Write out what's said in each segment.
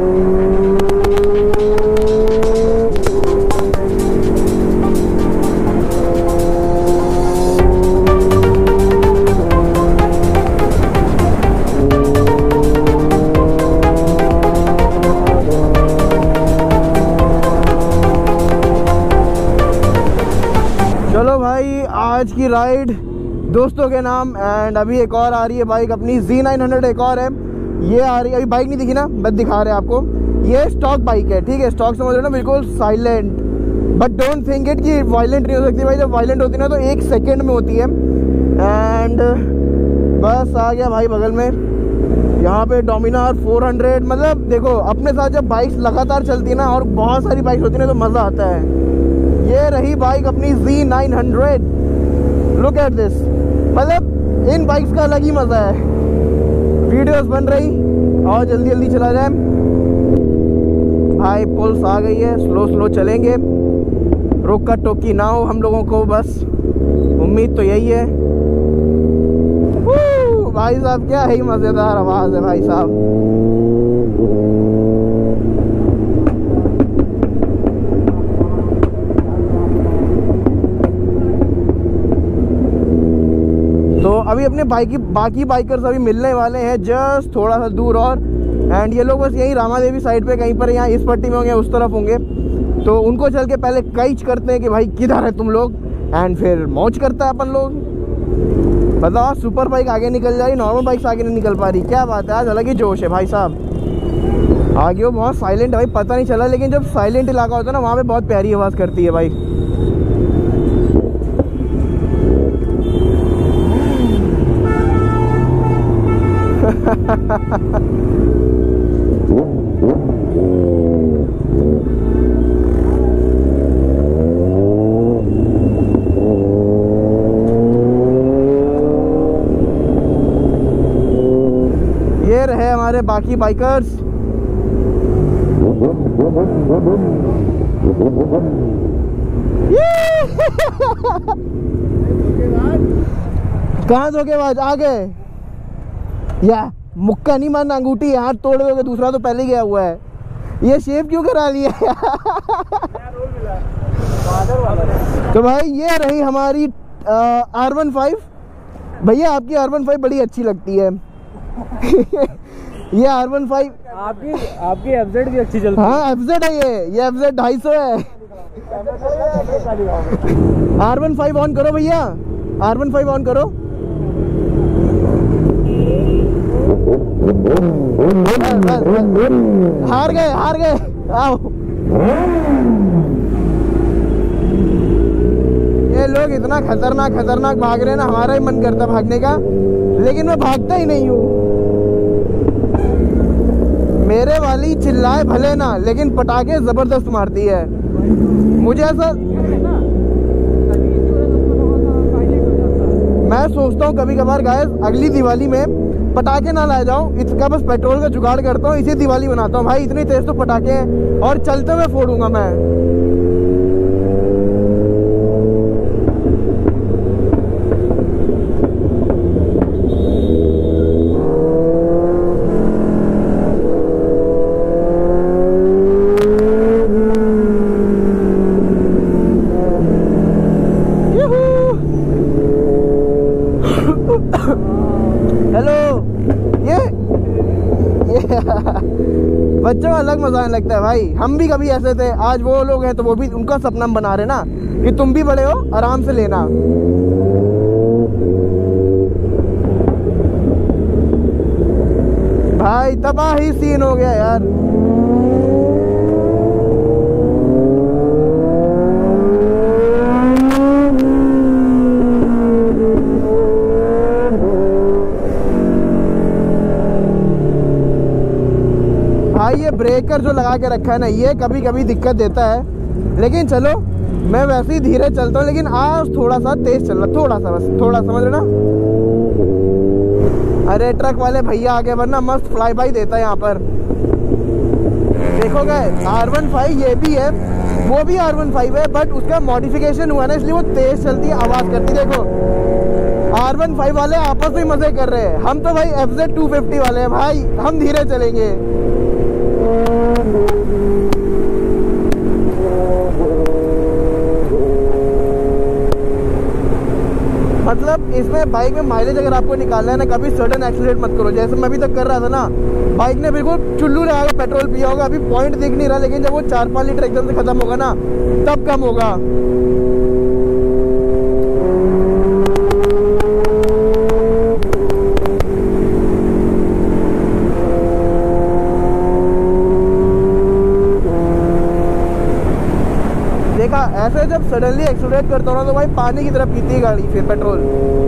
चलो भाई, आज की राइड दोस्तों के नाम। एंड अभी एक और आ रही है बाइक अपनी Z900, एक और है ये आ रही है। अभी बाइक नहीं दिखी ना, बस दिखा रहे हैं आपको। ये स्टॉक बाइक है, ठीक है, स्टॉक समझ लो ना, बिल्कुल silent. But don't think it कि वायलेंट नहीं हो सकती भाई। जब वायलेंट होती है ना तो 1 सेकेंड में होती है। एंड बस आ गया भाई बगल में, यहाँ पे डोमिनार 400। मतलब देखो, अपने साथ जब बाइक्स लगातार चलती है ना और बहुत सारी बाइक्स होती है ना तो मज़ा आता है। ये रही बाइक अपनी Z900। Look at this. मतलब इन बाइक्स का अलग ही मज़ा है। वीडियोस बन रही और जल्दी जल्दी चला जाए भाई। पुल्स आ गई है, स्लो स्लो चलेंगे, रोका टोकी ना हो हम लोगों को, बस उम्मीद तो यही है। भाई साहब क्या ही मज़ेदार आवाज़ है भाई साहब। तो अभी अपने बाकी बाइकर्स अभी मिलने वाले हैं जस्ट थोड़ा सा दूर और। एंड ये लोग बस यहीं रामा देवी साइड पे कहीं पर, यहाँ इस पट्टी में होंगे, उस तरफ होंगे। तो उनको चल के पहले कैच करते हैं कि भाई किधर है तुम लोग, एंड फिर मौज करता है अपन लोग। बताओ, सुपर बाइक आगे निकल जा रही, नॉर्मल बाइक्स आगे नहीं निकल पा रही। क्या बात है, आज अलग ही जोश है भाई साहब। आगे वो बहुत साइलेंट है भाई, पता नहीं चला, लेकिन जब साइलेंट इलाका होता है ना वहाँ पे बहुत प्यारी आवाज़ करती है भाई। ये रहे हमारे बाकी बाइकर्स। कहाँ धोखेबाज आ गए या मुक्का नहीं मारना, अंगूठी हाथ तोड़ दोगे, दूसरा तो पहले गया हुआ है। ये शेप क्यों करा लिया? तो भाई ये रही हमारी R15। भैया आपकी R15 बड़ी अच्छी लगती है। ये R15 आपकी FZ भी अच्छी चलती है। हाँ FZ है, ये FZ 250 है। R15 ऑन करो भैया, R15 ऑन करो। हार गए आओ। ये लोग इतना खतरनाक भाग रहे हैं ना, हमारा ही मन करता भागने का, लेकिन मैं भागता ही नहीं हूँ। मेरे वाली चिल्लाए भले ना, लेकिन पटाखे जबरदस्त मारती है। मुझे ऐसा मैं सोचता हूँ कभी कभार गाइस, अगली दिवाली में पटाखे ना ला जाऊं, इसका बस पेट्रोल का जुगाड़ करता हूँ, इसी दिवाली बनाता हूँ भाई। इतनी तेज तो पटाखे हैं और चलते हुए फोड़ूंगा मैं। बच्चों का अलग मजा लगता है भाई। हम भी कभी ऐसे थे, आज वो लोग हैं तो वो भी उनका सपना बना रहे ना कि तुम भी बड़े हो, आराम से लेना। भाई तबाही सीन हो गया यार। भाई ये ब्रेकर जो लगा के रखा है ना, ये कभी कभी दिक्कत देता है, लेकिन चलो मैं वैसे ही धीरे चलता हूँ, लेकिन आज थोड़ा सा तेज चल रहा, थोड़ा सा, बस थोड़ा, समझ रहे ना। अरे ट्रक वाले भैया आगे वरना मस्त फ्लाई बाई देता है यहाँ पर। देखोगे R15 ये भी है, वो भी R15 है, बट उसका मॉडिफिकेशन हुआ ना, इसलिए वो तेज चलती है, आवाज करती है। देखो R15 वाले आपस में मजे कर रहे हैं, हम तो भाई FZ 250 वाले हैं भाई, हम धीरे चलेंगे। इसमें बाइक में माइलेज अगर आपको निकालना है ना, कभी सडन एक्सीलेट मत करो। जैसे मैं अभी तक कर रहा था ना, बाइक ने बिल्कुल चुल्लू लगा के पेट्रोल पिया होगा, अभी पॉइंट दिख नहीं रहा, लेकिन जब वो 4-5 लीटर एकदम से खत्म होगा ना, तब कम होगा। देखा, ऐसे जब सडनली एक्सीलरेट करता हूँ ना, तो भाई पानी की तरह पीती है गाड़ी फिर पेट्रोल।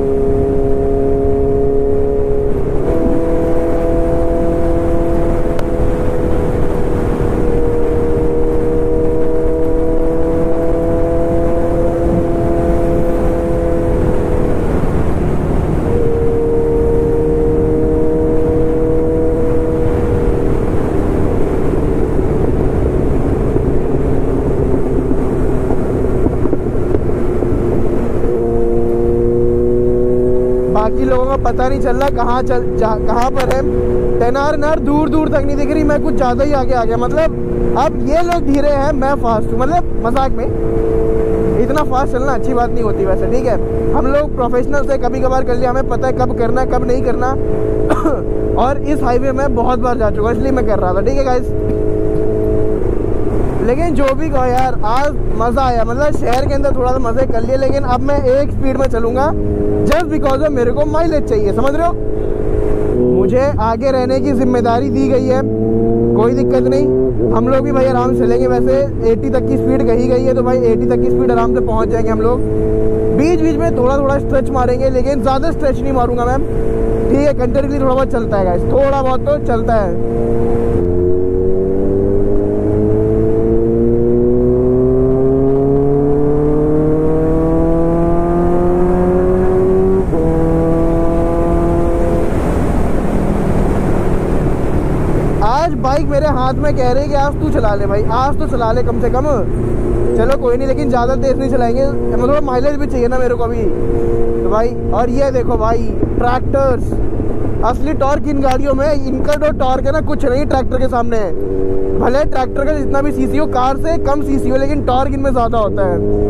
बाकी लोगों को पता नहीं चल रहा कहाँ पर है। 10R दूर दूर तक नहीं दिख रही, मैं कुछ ज़्यादा ही आगे आ गया। मतलब अब ये लोग धीरे हैं, मैं फास्ट हूँ। मतलब मजाक में, इतना फास्ट चलना अच्छी बात नहीं होती वैसे, ठीक है। हम लोग प्रोफेशनल से कभी कभार कर लिया, हमें पता है कब करना है कब नहीं करना। और इस हाईवे में बहुत बार जा चुका, इसलिए मैं कर रहा था, ठीक है गाइस। लेकिन जो भी कहो यार, आज मज़ा आया। मतलब शहर के अंदर थोड़ा सा मज़े कर लिए, लेकिन अब मैं एक स्पीड में चलूँगा जस्ट बिकॉज ऑफ मेरे को माइलेज चाहिए, समझ रहे हो। मुझे आगे रहने की जिम्मेदारी दी गई है, कोई दिक्कत नहीं। हम लोग भी भाई आराम से चलेंगे। वैसे 80 तक की स्पीड कही गई है, तो भाई 80 तक की स्पीड आराम से पहुँच जाएंगे हम लोग। बीच बीच में थोड़ा थोड़ा स्ट्रेच मारेंगे, लेकिन ज़्यादा स्ट्रेच नहीं मारूंगा मैम, ठीक है। कंटिन्यूसली थोड़ा बहुत चलता है गाइस, थोड़ा बहुत तो चलता है। बाइक मेरे हाथ में कह रही है कि आज तू चला ले भाई, आज तो चला ले कम से कम। चलो कोई नहीं, लेकिन ज़्यादा तेज नहीं चलाएंगे, मतलब माइलेज भी चाहिए ना मेरे को अभी तो भाई। और ये देखो भाई, ट्रैक्टर्स, असली टॉर्क इन गाड़ियों में। इनका जो टॉर्क है ना, कुछ नहीं ट्रैक्टर के सामने है। भले ट्रैक्टर का जितना भी सीसी हो, कार से कम सीसी हो, लेकिन टॉर्क इनमें ज़्यादा होता है।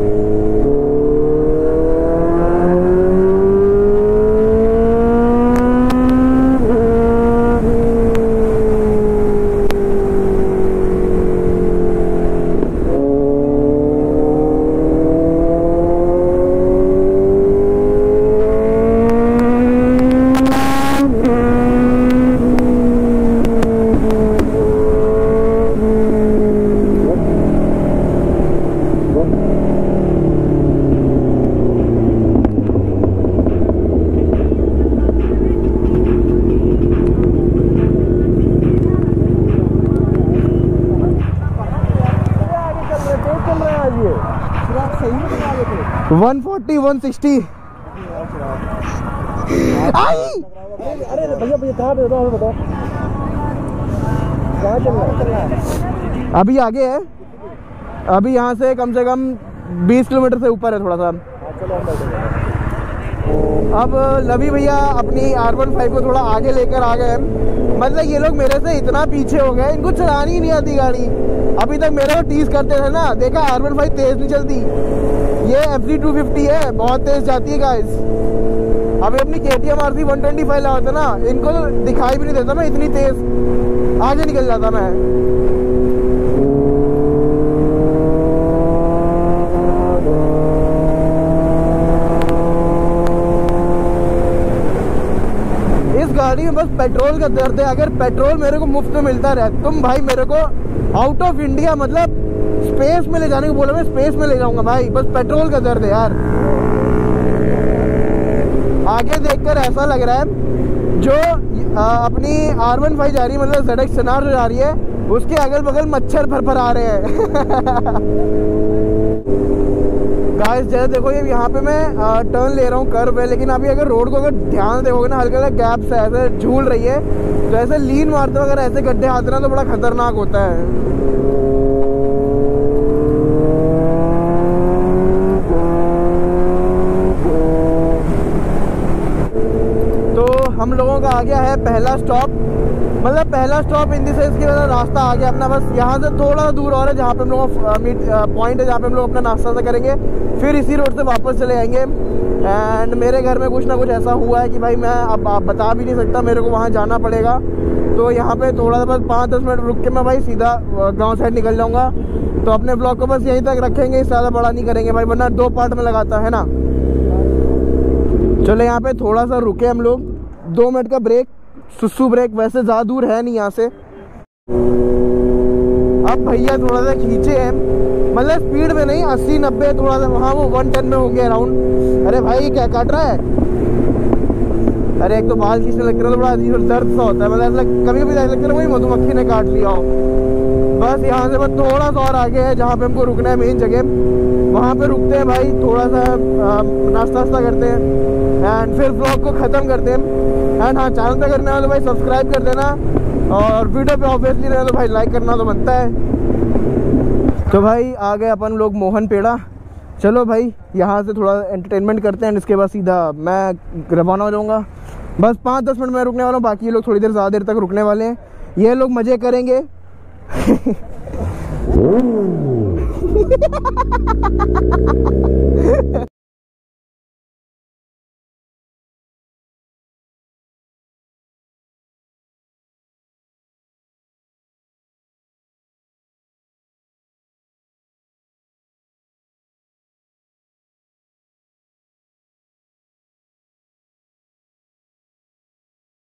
सही में बना देते 140 160 आई। अरे भैया भैया कहाँ पे बताओ बताओ कहाँ चल रहा है? अभी आगे है, अभी यहाँ से कम 20 किलोमीटर से ऊपर है थोड़ा सा। अब लवी भैया अपनी R15 को थोड़ा आगे लेकर आ गए। मतलब ये लोग मेरे से इतना पीछे हो गए, इनको चलानी ही नहीं आती गाड़ी। अभी तक मेरे को टीज करते थे ना, देखा R15 तेज नहीं चलती, ये FZ 250 है, बहुत तेज जाती है गाइस। अभी अपनी KTM RC 125 लगा था ना, इनको तो दिखाई भी नहीं देता मैं, इतनी तेज आगे निकल जाता मैं। इस गाड़ी में बस पेट्रोल का दर्द है। अगर पेट्रोल मेरे को मुफ्त में मिलता रहे, तुम भाई मेरे को आउट ऑफ इंडिया, मतलब स्पेस में ले जाने को बोला, मैं स्पेस में ले जाऊंगा भाई। बस पेट्रोल का दर्द है यार। आगे देखकर ऐसा लग रहा है जो अपनी R15 जा रही है, मतलब ZX सनार जो जा रही है, उसके अगल बगल मच्छर फर आ रहे हैं। गाइस जैसे देखो, ये यहाँ पे मैं टर्न ले रहा हूँ, कर्व है, लेकिन अभी अगर रोड को अगर ध्यान देखोगे ना, हल्का हल्का गैप से ऐसे झूल रही है, तो ऐसे लीन मारते हो अगर ऐसे गड्ढे आते ना, तो बड़ा खतरनाक होता है। तो हम लोगों का आ गया है पहला स्टॉप, मतलब पहला स्टॉप इन द सेंस की वजह रास्ता आ गया अपना। बस यहाँ से थोड़ा दूर और है जहाँ पे हम लोग पॉइंट है, जहाँ पे हम लोग अपना नाश्ता सा करेंगे, फिर इसी रोड से वापस चले आएंगे। एंड मेरे घर में कुछ ना कुछ ऐसा हुआ है कि भाई मैं अब आप बता भी नहीं सकता, मेरे को वहाँ जाना पड़ेगा। तो यहाँ पे थोड़ा सा बस 5-10 मिनट रुक के मैं भाई सीधा गांव साइड निकल जाऊँगा। तो अपने ब्लॉग को बस यहीं तक रखेंगे, इससे ज़्यादा बड़ा नहीं करेंगे भाई, वरना 2 पार्ट में लगाता है ना। चलो यहाँ पे थोड़ा सा रुके हम लोग, 2 मिनट का ब्रेक, सुसु ब्रेक। वैसे ज़्यादा दूर है नहीं यहाँ से। अब भैया थोड़ा सा खींचे हैं, मतलब स्पीड में नहीं, 80-90 थोड़ा सा, वहाँ वो 110 में हो गया अराउंड। अरे भाई क्या काट रहा है? अरे एक तो बाल खींचने लगता है तो बड़ा अजीब दर्द सा होता है, मतलब ऐसा कभी कभी ऐसा लगता है वही मधुमक्खी ने काट लिया हो। बस यहाँ से बस थोड़ा सा और आगे है जहाँ पे हमको रुकना है मेन जगह, वहाँ पे रुकते हैं भाई, थोड़ा सा नाश्ता वास्ता करते हैं एंड फिर ब्लॉग को ख़त्म करते हैं। एंड हाँ, चैनल पे करने वाले भाई सब्सक्राइब कर देना, और वीडियो पे ऑब्वियसली रहना तो भाई लाइक करना तो बनता है। तो भाई आ गए अपन लोग मोहन पेड़ा। चलो भाई यहाँ से थोड़ा एंटरटेनमेंट करते हैं, इसके बाद सीधा मैं रवाना हो जाऊँगा। बस 5-10 मिनट में रुकने वाला हूँ, बाकी ये लोग थोड़ी देर ज़्यादा देर तक रुकने वाले हैं। ये लोग मज़े करेंगे